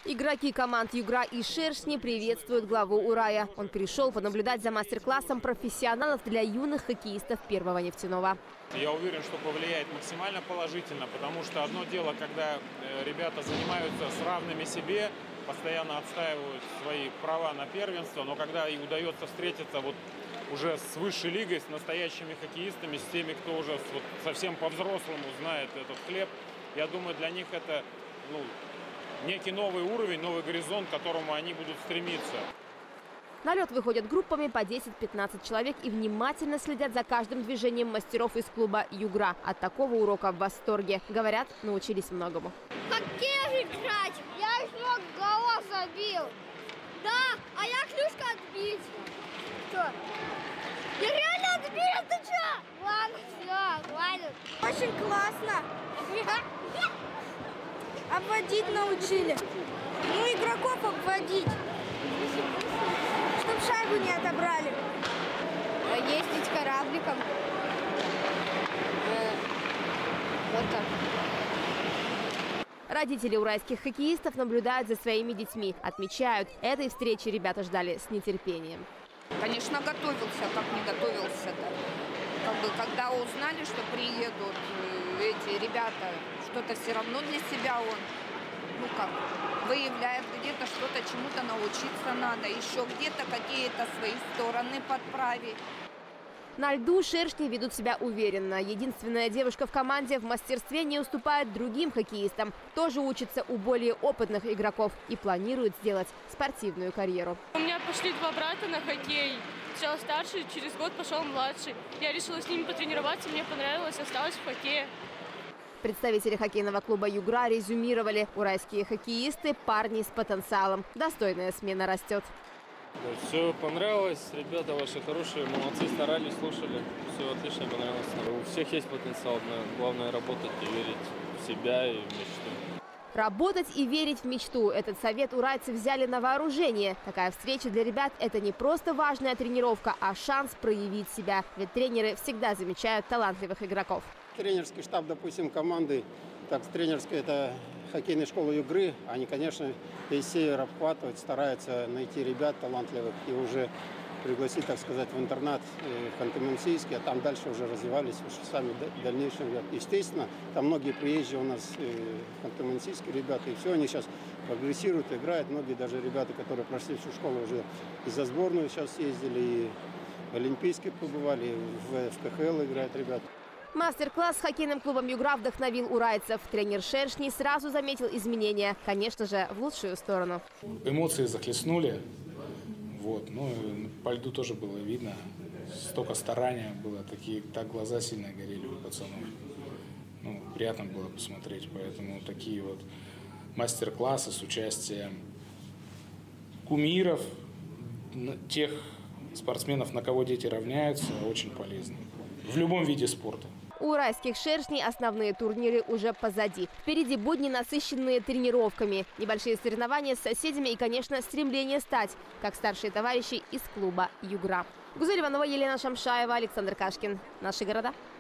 Игроки команд «Югра» и «Шершни» приветствуют главу Урая. Он пришел понаблюдать за мастер-классом профессионалов для юных хоккеистов Первого нефтяного. Я уверен, что повлияет максимально положительно, потому что одно дело, когда ребята занимаются с равными себе, постоянно отстаивают свои права на первенство, но когда им удается встретиться уже с высшей лигой, с настоящими хоккеистами, с теми, кто уже совсем по-взрослому знает этот хлеб, я думаю, для них это некий новый уровень, новый горизонт, к которому они будут стремиться. На лед выходят группами по 10-15 человек и внимательно следят за каждым движением мастеров из клуба «Югра». От такого урока в восторге. Говорят, научились многому. Хоккей играть! Я еще гол забил. Да, а я клюшка отбить. Что? Я реально отбил, ты что? Ладно, все, хватит. Очень классно. Обводить научили. Игроков обводить. Чтоб шайбу не отобрали. Ездить корабликом. Вот так. Родители уральских хоккеистов наблюдают за своими детьми. Отмечают, этой встречи ребята ждали с нетерпением. Конечно, готовился, как не готовился-то. Когда узнали, что приедут эти ребята, что-то все равно для себя он, выявляет где-то что-то, чему-то научиться надо, еще где-то какие-то свои стороны подправить. На льду шершни ведут себя уверенно. Единственная девушка в команде в мастерстве не уступает другим хоккеистам. Тоже учится у более опытных игроков и планирует сделать спортивную карьеру. У меня пошли два брата на хоккей. Сначала старший, через год пошел младший. Я решила с ними потренироваться, мне понравилось, осталось в хоккее. Представители хоккейного клуба «Югра» резюмировали: уральские хоккеисты – парни с потенциалом. Достойная смена растет. Все понравилось, ребята ваши хорошие, молодцы, старались, слушали, все отлично, понравилось. У всех есть потенциал, главное работать и верить в себя и в мечту. Работать и верить в мечту – этот совет уральцы взяли на вооружение. Такая встреча для ребят – это не просто важная тренировка, а шанс проявить себя. Ведь тренеры всегда замечают талантливых игроков. Тренерский штаб, допустим, команды, тренерская – это хоккейная школа «Югры». Они, конечно, из севера обхватывают, стараются найти ребят талантливых и уже пригласить, так сказать, в интернат в Ханты-Мансийск, а там дальше уже развивались уже сами дальнейшие ребята. Естественно, там многие приезжие у нас ханты-мансийские ребята, и все, они сейчас прогрессируют, играют. Многие даже ребята, которые прошли всю школу, уже и за сборную сейчас ездили, и в Олимпийске побывали, и в КХЛ играют ребята. Мастер-класс с хоккейным клубом «Югра» вдохновил уральцев. Тренер «Шершней» сразу заметил изменения. Конечно же, в лучшую сторону. Эмоции захлестнули. По льду тоже было видно. Столько старания было. Так глаза сильно горели у пацанов. Приятно было посмотреть. Поэтому такие мастер-классы с участием кумиров, тех спортсменов, на кого дети равняются, очень полезны. В любом виде спорта. У уральских «Шершней» основные турниры уже позади. Впереди будни, насыщенные тренировками, небольшие соревнования с соседями и, конечно, стремление стать, как старшие товарищи из клуба «Югра». Гузель Иванова, Елена Шамшаева, Александр Кашкин. Наши города.